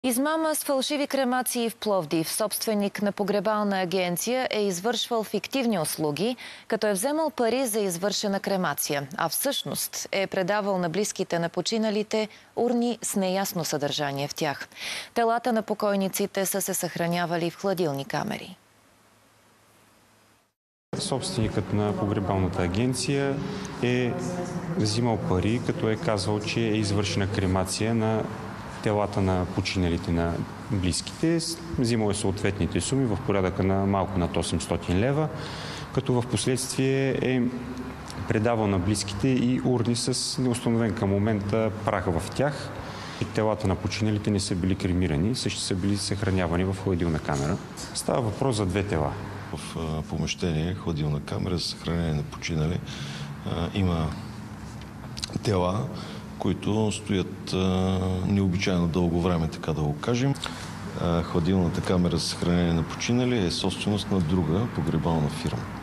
Измама с фалшиви кремации в Пловдив. Собственик на погребална агенция е извършвал фиктивни услуги, като е вземал пари за извършена кремация, а всъщност е предавал на близките на починалите урни с неясно съдържание в тях. Телата на покойниците са се съхранявали в хладилни камери. Собственикът на погребалната агенция е взимал пари, като е казвал, че е извършена кремация на телата на починалите на близките. Взимал е съответните суми в порядъка на малко над 800 лева, като в последствие е предавал на близките и урни с неустановен към момента прах в тях. Телата на починалите не са били кремирани, също са били съхранявани в хладилна камера. Става въпрос за две тела. В помещение, хладилна камера за съхранение на починали, има тела, които стоят необичайно дълго време, така да го кажем. Хладилната камера за съхранение на починали е собственост на друга погребална фирма.